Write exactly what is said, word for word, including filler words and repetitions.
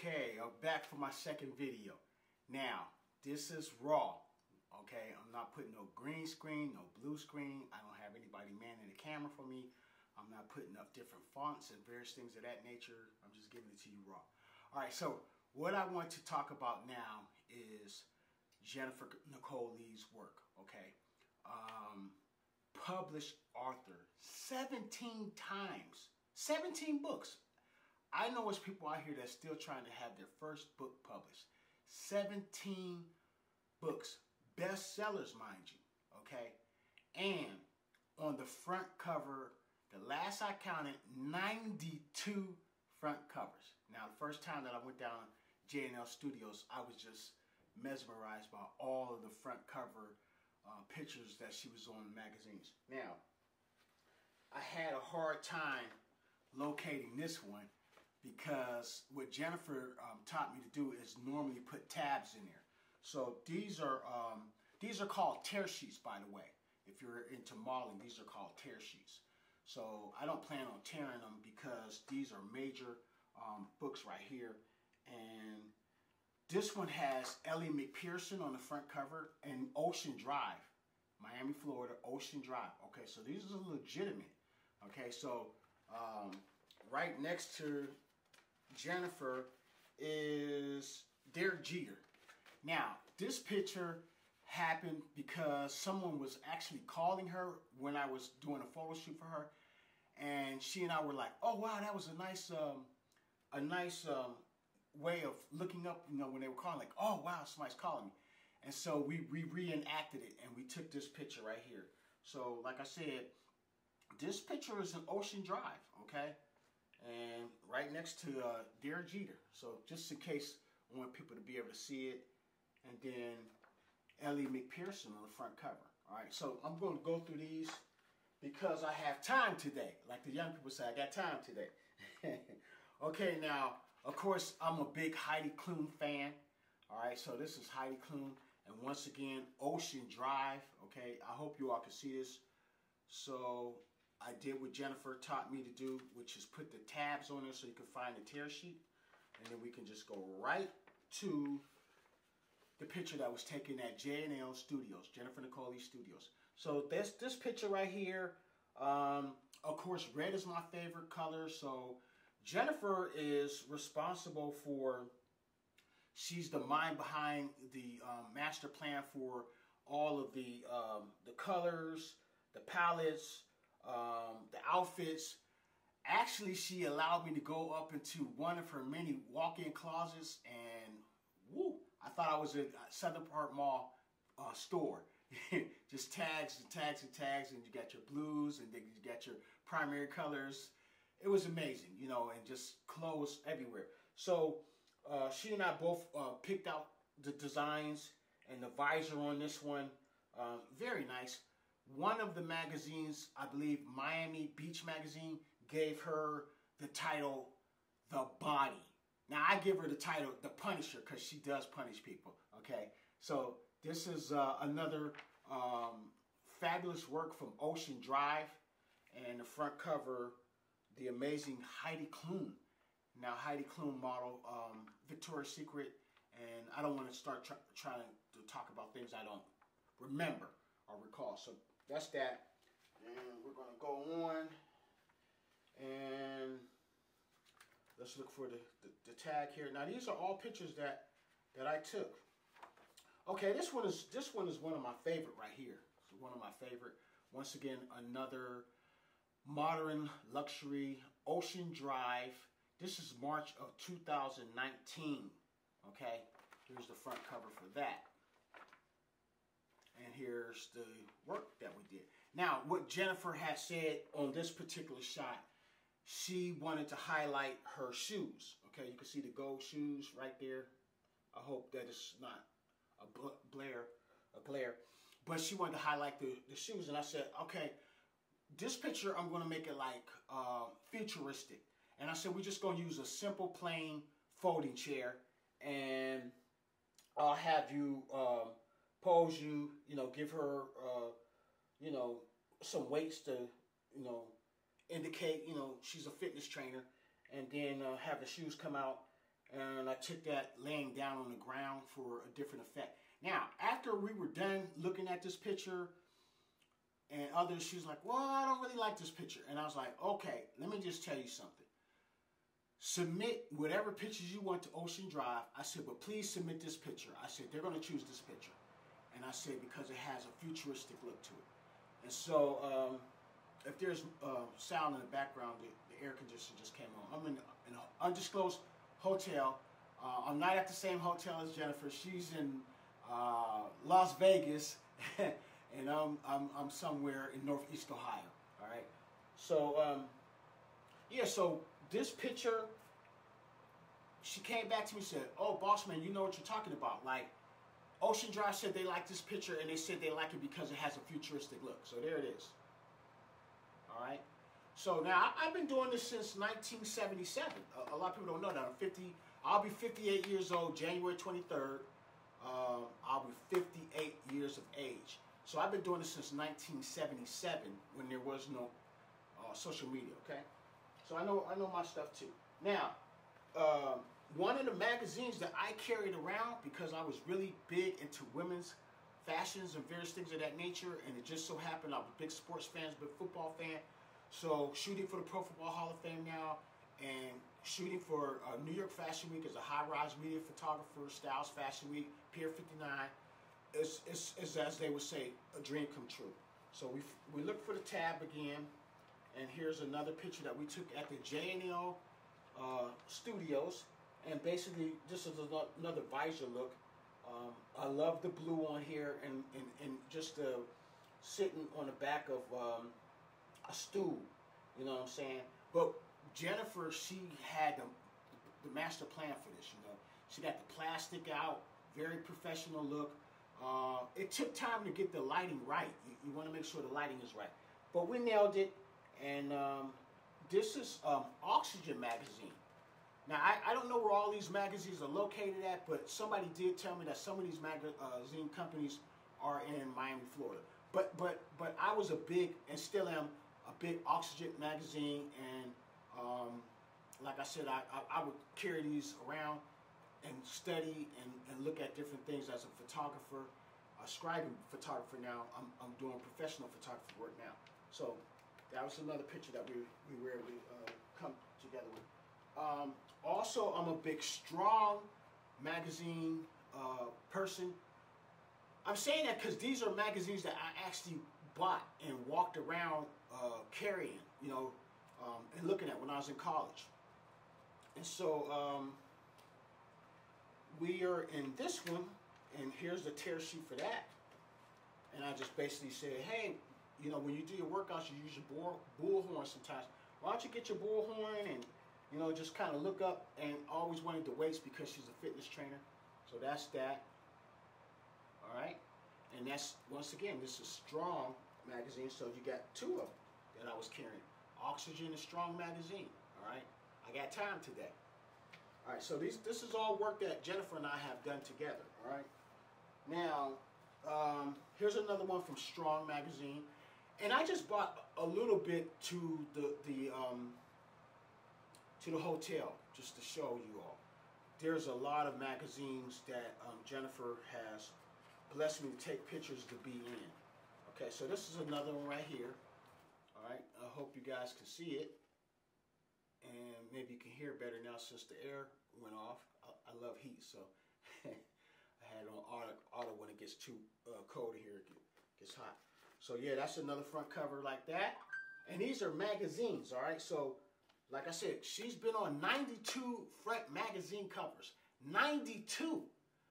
Okay, I'm back for my second video. Now, this is raw. Okay, I'm not putting no green screen, no blue screen. I don't have anybody manning the camera for me. I'm not putting up different fonts and various things of that nature. I'm just giving it to you raw. All right, so what I want to talk about now is Jennifer Nicole Lee's work. Okay, um, published author seventeen times, seventeen books. I know there's people out here that's still trying to have their first book published. seventeen books, bestsellers, mind you, okay? And on the front cover, the last I counted, ninety-two front covers. Now, the first time that I went down J and L Studios, I was just mesmerized by all of the front cover uh, pictures that she was on in magazines. Now, I had a hard time locating this one, because what Jennifer um, taught me to do is normally put tabs in there. So these are um, these are called tear sheets, by the way. If you're into modeling, these are called tear sheets. So I don't plan on tearing them because these are major um, books right here. And this one has Ellie McPherson on the front cover and Ocean Drive, Miami, Florida, Ocean Drive. Okay, so these are legitimate. Okay, so um, right next to Jennifer is Derek Jeter. Now, this picture happened because someone was actually calling her when I was doing a photo shoot for her, and she and I were like, "Oh wow, that was a nice, um, a nice um, way of looking up." You know, when they were calling, like, "Oh wow, somebody's calling me," and so we we reenacted it and we took this picture right here. So, like I said, this picture is an Ocean Drive, okay? And right next to uh, Derek Jeter. So just in case I want people to be able to see it. And then Ellie McPherson on the front cover. All right, so I'm going to go through these because I have time today. Like the young people say, I got time today. Okay, now, of course, I'm a big Heidi Klum fan. All right, so this is Heidi Klum. And once again, Ocean Drive. Okay, I hope you all can see this. So I did what Jennifer taught me to do, which is put the tabs on there so you can find the tear sheet. And then we can just go right to the picture that was taken at J and L Studios, Jennifer Nicole Lee Studios. So this, this picture right here, um, of course, red is my favorite color. So Jennifer is responsible for, she's the mind behind the um, master plan for all of the, um, the colors, the palettes, Um, the outfits. Actually, she allowed me to go up into one of her many walk-in closets, and woo, I thought I was at Southern Park Mall uh, store. Just tags and tags and tags, and you got your blues, and then you got your primary colors. It was amazing, you know, and just clothes everywhere. So uh, she and I both uh, picked out the designs and the visor on this one. Uh, very nice. One of the magazines, I believe Miami Beach Magazine, gave her the title, The Body. Now, I give her the title, The Punisher, because she does punish people, okay? So, this is uh, another um, fabulous work from Ocean Drive. And the front cover, the amazing Heidi Klum. Now, Heidi Klum model, um, Victoria's Secret. And I don't want to start try trying to talk about things I don't remember or recall. So, that's that, and we're going to go on, and let's look for the, the, the tag here. Now, these are all pictures that that I took. Okay, this one is this one is one of my favorite right here. It's one of my favorite. Once again, another modern luxury Ocean Drive. This is March of two thousand nineteen. Okay, here's the front cover for that. And here's the work that we did. Now, what Jennifer had said on this particular shot, she wanted to highlight her shoes. Okay, you can see the gold shoes right there. I hope that it's not a blare, a glare. But she wanted to highlight the, the shoes. And I said, okay, this picture, I'm going to make it like uh, futuristic. And I said, we're just going to use a simple, plain folding chair. And I'll have you Um, pose you, you know, give her, uh, you know, some weights to, you know, indicate, you know, she's a fitness trainer, and then uh, have the shoes come out, and I took that laying down on the ground for a different effect. Now, after we were done looking at this picture and others, she's like, well, I don't really like this picture. And I was like, okay, let me just tell you something. Submit whatever pictures you want to Ocean Drive. I said, but please submit this picture. I said, they're going to choose this picture. And I said, because it has a futuristic look to it. And so, um, if there's uh, sound in the background, the, the air conditioner just came on. I'm in, in an undisclosed hotel. Uh, I'm not at the same hotel as Jennifer. She's in uh, Las Vegas, and I'm, I'm I'm somewhere in Northeast Ohio. All right. So um, yeah. So this picture, she came back to me and said, "Oh, boss man, you know what you're talking about. Like, Ocean Drive said they like this picture, and they said they like it because it has a futuristic look. So there it is. All right. So now I've been doing this since nineteen seventy-seven. A, a lot of people don't know that I'm fifty. I'll be fifty-eight years old January twenty-third. Uh, I'll be fifty-eight years of age. So I've been doing this since nineteen seventy-seven when there was no uh, social media. Okay. So I know I know my stuff too. Now, um, one of the magazines that I carried around because I was really big into women's fashions and various things of that nature, and it just so happened I was a big sports fan, big football fan. So shooting for the Pro Football Hall of Fame now, and shooting for uh, New York Fashion Week as a high-rise media photographer, Styles Fashion Week, Pier fifty-nine, is, is, is as they would say, a dream come true. So we we look for the tab again, and here's another picture that we took at the J and L uh, Studios, and basically this is another visor look. Um, I love the blue on here, and, and, and just uh, sitting on the back of um, a stool, you know what I'm saying? But Jennifer, she had the, the master plan for this, you know. She got the plastic out, very professional look. Uh, it took time to get the lighting right. You, you want to make sure the lighting is right. But we nailed it, and um, this is um, Oxygen magazine. Now, I, I don't know where all these magazines are located at, but somebody did tell me that some of these magazine companies are in Miami, Florida. But but but I was a big, and still am, a big Oxygen magazine, and um, like I said, I, I, I would carry these around and study and, and look at different things as a photographer, a scribing photographer now. I'm, I'm doing professional photography work now. So that was another picture that we, we rarely uh, come together with. Um, also, I'm a big Strong magazine uh, person. I'm saying that because these are magazines that I actually bought and walked around uh, carrying, you know, um, and looking at when I was in college. And so um, we are in this one, and here's the tear sheet for that. And I just basically said, hey, you know, when you do your workouts, you use your bull, bullhorn sometimes. Why don't you get your bullhorn and, you know, just kind of look up, and always wanted the weights because she's a fitness trainer. So that's that. All right. And that's, once again, this is Strong magazine. So you got two of them that I was carrying. Oxygen and Strong magazine. All right. I got time today. All right. So these, this is all work that Jennifer and I have done together. All right. Now, um, here's another one from Strong magazine. And I just bought a little bit to the, the, um, to the hotel, just to show you all. There's a lot of magazines that um, Jennifer has blessed me to take pictures to be in. Okay, so this is another one right here. All right, I hope you guys can see it. And maybe you can hear better now since the air went off. I, I love heat, so I had it on auto, auto when it gets too uh, cold here, it gets hot. So yeah, that's another front cover like that. And these are magazines, all right? So like I said, she's been on ninety-two front magazine covers. ninety-two.